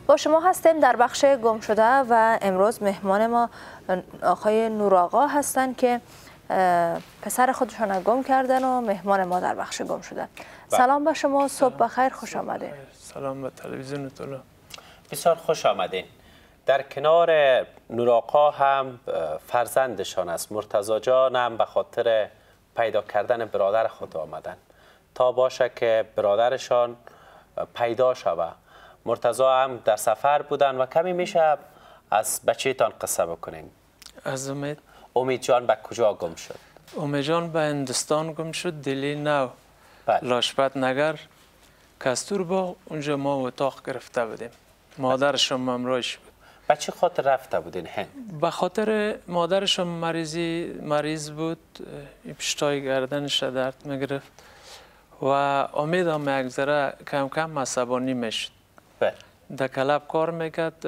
با شما هستیم در بخش گم شده و امروز مهمان ما آقای نورآقا هستند که پسر خودشان گم کردن و مهمان ما در بخش گم شده. سلام به شما، صبح بخیر، خوش آمدین. سلام به تلویزیونتون. بسیار خوش آمدین. در کنار نورآقا هم فرزندشان است، مرتضی جان هم به خاطر پیدا کردن برادر خود آمدن تا باشه که برادرشان پیدا شود. مرتضی هم در سفر بودن و کمی میشه از بچه‌تان قصه بکنین. از امید جان به کجا گم شد؟ امید جان به هندوستان گم شد، دلی نو، لاجپت نگر، کستورباغ. اونجا ما اتاق گرفته بودیم. مادرشم همراهش بود. به چه خاطر رفته بودین هند؟ به خاطر مادرشم مریض بود، پشتای گردنش درد میگرفت و امیدم یک ذره کم کم عصبانی میشد. در کلب کار میکرد،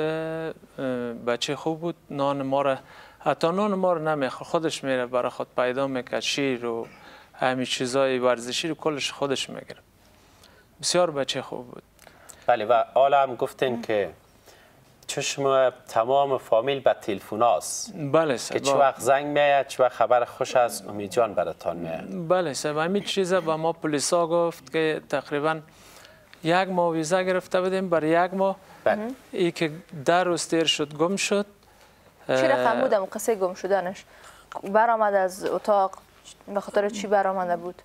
بچه خوب بود، نان ما را حتی نان ما را نمیخورد، خودش میره برای خود پیدا میکرد، شیر و همین چیزای ورزشی رو کلش خودش میگرفت. بسیار بچه خوب بود. بله و حالا هم گفتین که چشم تمام فامیل به تلفن هاست. بله سر. که چه وقت زنگ میاد، چه وقت خبر خوش از امید جان براتان میاد. بله سر. همین چیزا به ما پلیسا گفت که تقریبا یک ماه ویزا گرفته بودیم، برای یک ماه. ای که در روز تیر شد گم شد. چی رقم بودم قصه گم شدنش؟ برآمد از اتاق به خاطر چی برآمده بود؟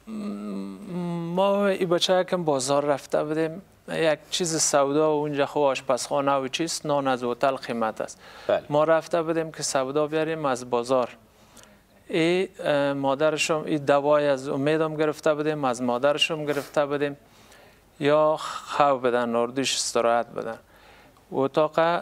ما این بچه کم بازار رفته بودیم، یک چیز سودا و اونجا خو آشپزخانه و چیز، نان از هتل قیمت است. ما رفته بودیم که سودا بیاریم از بازار. ای مادرشم ای دوای از امیدم گرفته بودیم، از مادرشم گرفته بودیم، یا خواب بدن اردوش استراحت بدن. اتاق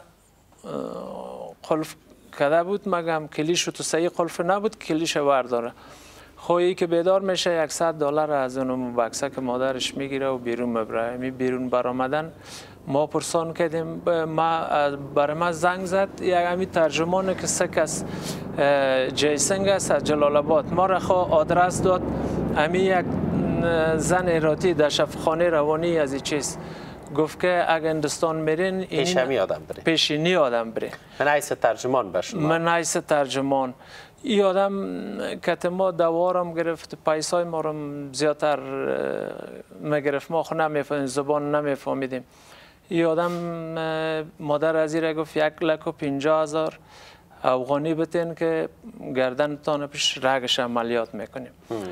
قلف کده بود، مگم کلیشو تو صحیح قلف نبود، کلیش ورداره. خویی که بیدار میشه $100 از اون بکسه که مادرش میگیره و بیرون میبره. می بیرون برآمدن ما پرسان کردیم، برای ما زنگ زد یک همی ترجمان که سکس جیسنگ است از جلال آباد، ما را آدرس داد. همی یک زن ایراتی در شفاخانه روانی از این چیز گفت که اگه هندوستان میرین پیشینی آدم بره. من حیث ترجمان بشم. من حیث ترجمان. این آدم که ما دوارم گرفت، پیسای ما رو زیادتر میگرفت، ما خود نمیفهمیم، زبان نمیفهمیدیم. این آدم مادر از این گفت 1,50,000 افغانی بتین که گردنتان پیش رگش عملیات میکنیم.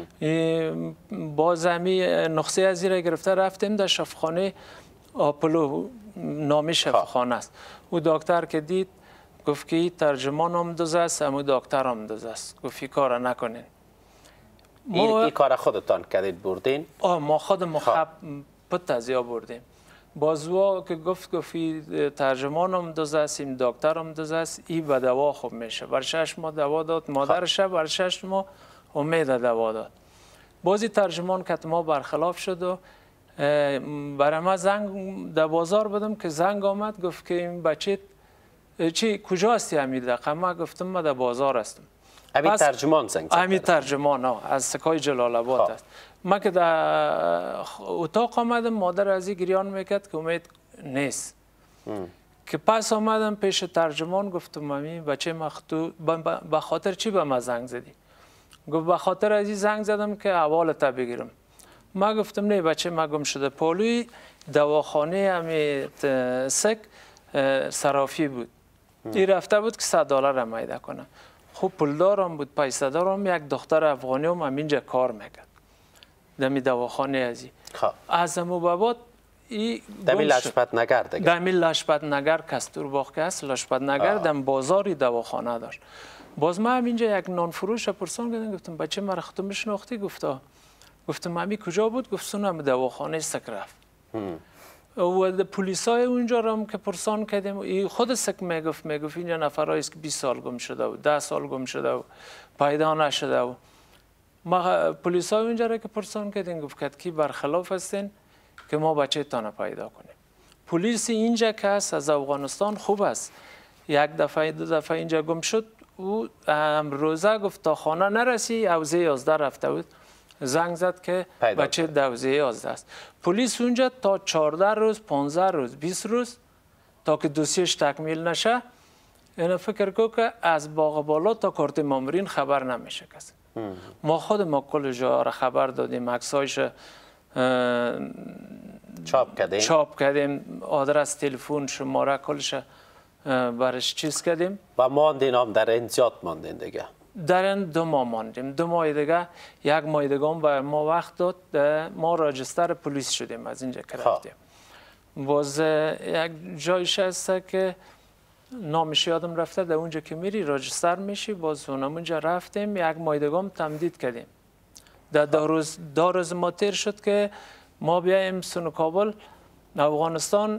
باز همی نقصه از این گرفته رفتیم در شفاخانه آپولو، نامی شفاخانه است. او دکتر که دید گفت که این ترجمان هم دوز است، همون دکتر هم دوز است. گفت این کار نکنین. این کار خودتان کردید بردین؟ ما خودم خب پت از یا بردیم. بازوا که گفت ترجمان هم دوز است، این دکتر هم دوز است، این به دوا خوب میشه. بر 6 ماه دوا داد مادرش، بر 6 ماه امید دوا داد. بازی ترجمان که ما برخلاف شد و برای ما زنگ در بازار بدم که زنگ آمد، گفت که این بچه چی کجا هستی امید دقیقا؟ ما گفتم ما در بازار هستم. امید ترجمان زنگ زد؟ امید ترجمان از سکای جلال آباد است. ما که در اتاق آمدم، مادر از این گریان میکرد که امید نیست. که پس آمدم پیش ترجمان، گفتم مامی بچه ما تو به خاطر چی به ما زنگ زدی؟ گفت به خاطر از این زنگ زدم که احوالت بگیرم. ما گفتم نه بچه ما گم شده. پولوی دواخانه امید سک صرافی بود. این رفته بود که $100 هم پیدا کنه. خوب پولدارم بود، پیسه دارم. یک دختر افغانی هم اینجا کار میکرد دمی دواخانه ازی. از امو بابات دمی لاجپت نگر دیگه. دمی لاجپت نگر کستورباغ که است، لاجپت نگر دم بازاری دواخانه داشت. باز ما اینجا یک نان فروش پرسان کردم، گفتم بچه مرا خودت میشناختی؟ گفتم مامی کجا بود؟ گفت سونم دواخانه سک رفت. و پلیسای اونجا هم که پرسان کردیم، خود سک میگفت اینجا نفرایی است که 20 سال گم شده و 10 سال گم شده و پیدا نشده. و ما پلیسای اونجا را که پرسان کردیم گفت که برخلاف هستین که ما بچه تانه پیدا کنیم. پلیس اینجا که هست از افغانستان خوب است. یک دفعه دو دفعه اینجا گم شد، او امروزه گفت تا خانه نرسی، حوزه 11 رفته بود، زنگ زد که بچه 12 است. پلیس اونجا تا 14 روز 15 روز 20 روز تا که دوسیش تکمیل نشه این فکر کو که از باغ بالا تا کارت مامورین خبر نمیشه کسی. ما خود ما کل جا را خبر دادیم، عکسایش چاپ کردیم، آدرس تلفن شماره کلش برش چیز کردیم و ماندین هم در این زیاد ماندین دیگه. در این 2 ماه ماندیم. 2 ماه دیگه 1 ماه دیگه هم بر ما وقت داد، ما راجستر پلیس شدیم از اینجا که رفتیم. باز یک جایش هست که نامش یادم رفته، در اونجا که میری راجستر میشی، باز اونجا رفتیم 1 ماه دیگه هم تمدید کردیم. در 2 روز ما تیر شد که ما بیایم سون کابل افغانستان.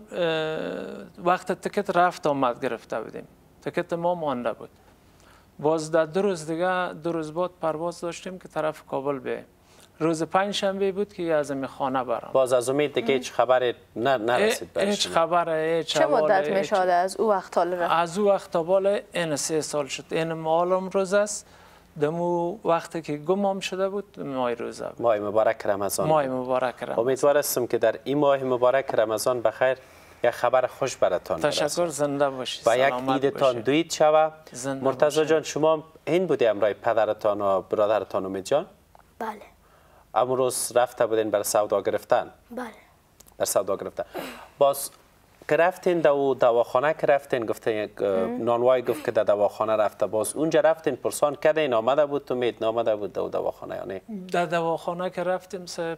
وقت تکت رفت آمد گرفته بودیم، تکت ما مانده بود. باز در 2 روز دیگه 2 روز بعد پرواز داشتیم که طرف کابل بیاییم. روز 5 شنبه بود که از می خانه برام. باز از امید دیگه هیچ خبری نرسید برش. هیچ خبر چه مدت می شده از او وقت تا رفت؟ از او وقت تا بالا این 3 سال شد. این معلوم روز است. دمو وقتی که گم شده بود ماه روزه بود. ماه مبارک رمضان. ماه مبارک رمضان. امیدوار هستم که در این ماه مبارک رمضان بخیر یک خبر خوش براتان برسد. تشکر، زنده باشید. و یک عیدتان دوید شود. مرتضی جان شما این بوده امرای پدرتان و برادرتان امید جان؟ بله. امروز رفته بودین برای سودا گرفتن؟ بله. در سودا گرفتن. باز که رفتین دواخانه که رفتین گفتین نانوای گفت که در دواخانه رفته، باز اونجا رفتین پرسان کردین آمده بود امید نامده بود دواخانه یا نه؟ در دواخانه که رفتیم 3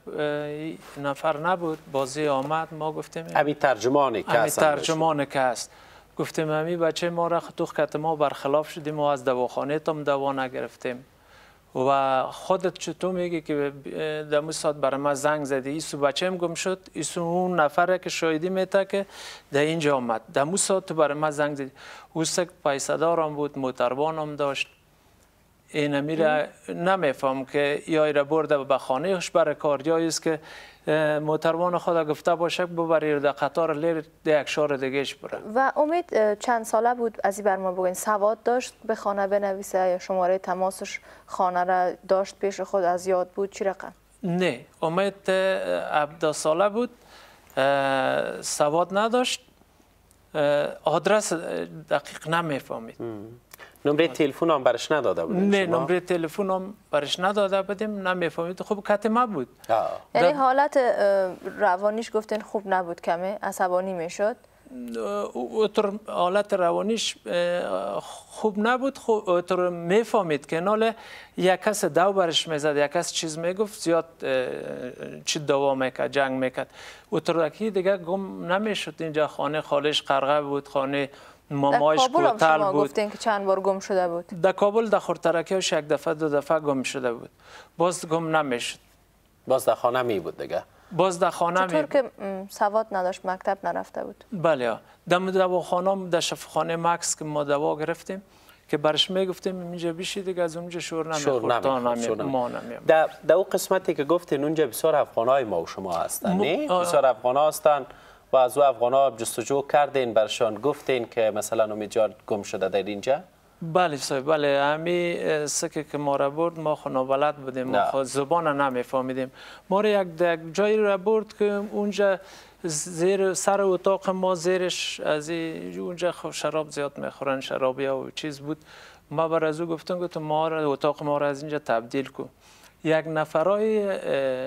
نفر نبود، بازی آمد ما گفتیم امی ترجمانی که هست. ترجمانی که هست گفتیم امی بچه ما را خطوخ کت ما برخلاف شدیم و از دواخانه تام دوا نگرفتیم و خودت چطور میگی که دمو ساعت برای ما زنگ زدی ایسو بچه‌م گم شد، ایسو اون نفره که شاهدی میته که در اینجا آمد دمو ساعت تو برای ما زنگ زدی. اوسک پیسدارم بود، موتربانم داشت. این میره نمیفهم که یا ایره برده به خانهش برای کار یا است که موتربان خدا گفته باشه ببرید در قطار لیر در یک شهر دیگهش بره. و امید چند ساله بود از این بر ما بگوین؟ سواد داشت به خانه بنویسه یا شماره تماسش خانه را داشت پیش خود از یاد بود چی رقم؟ نه، امید 17 ساله بود، سواد نداشت، آدرس دقیق نمیفهمید. نمره تلفن هم برش نداده بودیم؟ نه، نمره تلفن هم برش نداده بودیم، نمیفهمید. خوب کتمه بود. یعنی حالت روانیش گفتین خوب نبود، کمه عصبانی میشد؟ حالت روانیش خوب نبود، اوتر میفهمید که ناله یک کس دو برش میزد، یک کس چیز میگفت زیاد چی دوا میکرد، جنگ میکرد. اوتر دیگه گم نمیشد. اینجا خانه خالش قرقه بود، خانه مامایش کوتل بود. شما گفتین که چند بار گم شده بود؟ در کابل در خورترکیش 1 دفعه 2 دفعه گم شده بود، باز گم نمیشد. باز در خانه می بود دیگه؟ باز در خانه می چطور که سواد نداشت مکتب نرفته بود؟ بله، در دواخانه در شفاخانه مکس که ما دوا گرفتیم که برش میگفتیم اینجا بیشی دیگه از اونجا شور نمیخورد. ما نمیم. در اون قسمتی که گفتین اونجا بسیار افغانای ما و شما هستن نه؟ بسیار افغانا هستن و از او افغانا جستجو کردین برشان گفتین که مثلا امید جان گم شده در اینجا؟ بله صاحب، بله. همی سکه که ما را برد ما خو نابلد بودیم، ما زبان نمیفهمیدیم. ما را یک جایی را برد که اونجا زیر سر اتاق ما زیرش از اونجا شراب زیاد میخورن، شرابی و چیز بود. ما بر از او گفتم که ما را اتاق ما را از اینجا تبدیل کن. یک نفرای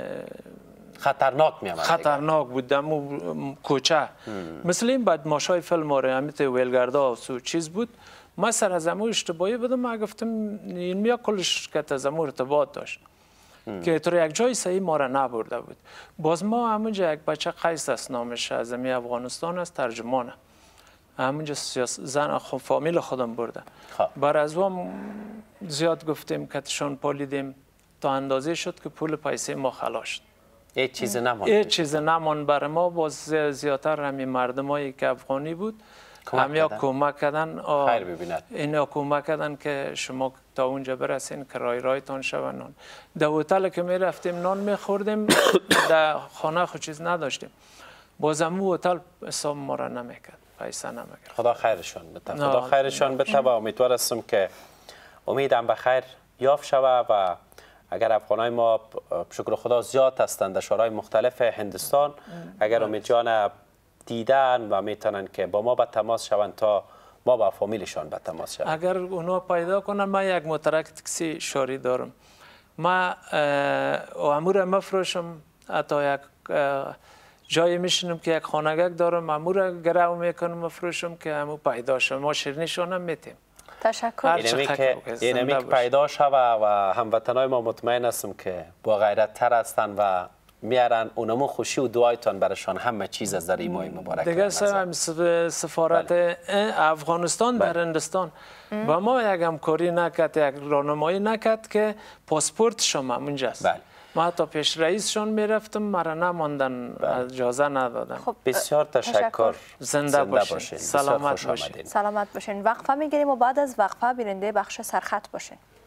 خطرناک میامد. خطرناک بود دمو کوچه مثل این بدماشای فیلم ها همیت ویلگردا و چیز بود. ما سر از امو اشتباهی بودم، ما گفتم این میا کلش که از امو ارتباط داشت که تو یک جای صحیح ما را نبرده بود. باز ما همونجا یک بچه قیس است نامش، از امی افغانستان است، ترجمانه همونجا زن فامیل خودم برده. بر از هم زیاد گفتیم کتشان پالیدیم تا اندازه شد که پول پیسه ما خلاص شد. هیچ چیز نمان. هیچ چیز نمان بر ما. باز زیادتر همین مردمایی که افغانی بود همیا کمک کردن. خیر ببیند. اینا کمک کردن که شما تا اونجا برسین که رایتان شود. نان در هتل که می رفتیم نان می خوردیم، در خانه خود چیز نداشتیم. بازم او هتل حساب ما را نمیکرد، پیسه نمیکرد. خدا خیرشان بده. خدا خیرشان بده و امیدوار هستم که امیدم به خیر یافت شود و اگر افغانای ما شکر خدا زیاد هستند در شهرهای مختلف هندوستان، اگر امید جان دیدن و میتونن که با ما به تماس شوند تا ما با فامیلشان به تماس شوند؟ اگر اونا پیدا کنن، من یک موترک تاکسی شاری دارم، ما امور مفروشم، حتی یک جایی میشینم که یک خانگک دارم، امور گرو میکنم مفروشم که همو پیدا شم، ما شیرینیشان هم میتیم. تشکر. اینمی که پیدا شوه و هموطنای ما مطمئن هستم که با غیرت تر هستن و میارن اونمو خوشی و دعایتان برشان همه چیز از در این ماه مبارک. دیگه سفارت افغانستان در هندوستان با ما یک همکاری نکرد، یک راهنمایی نکرد که پاسپورت شما اونجاست. ما حتی پیش رئیسشون میرفتم، مرا نماندن، اجازه ندادن. خب بسیار تشکر. زنده باشین. سلامت باشین. سلامت باشین. وقفه میگیریم و بعد از وقفه بیننده بخش سرخط باشین.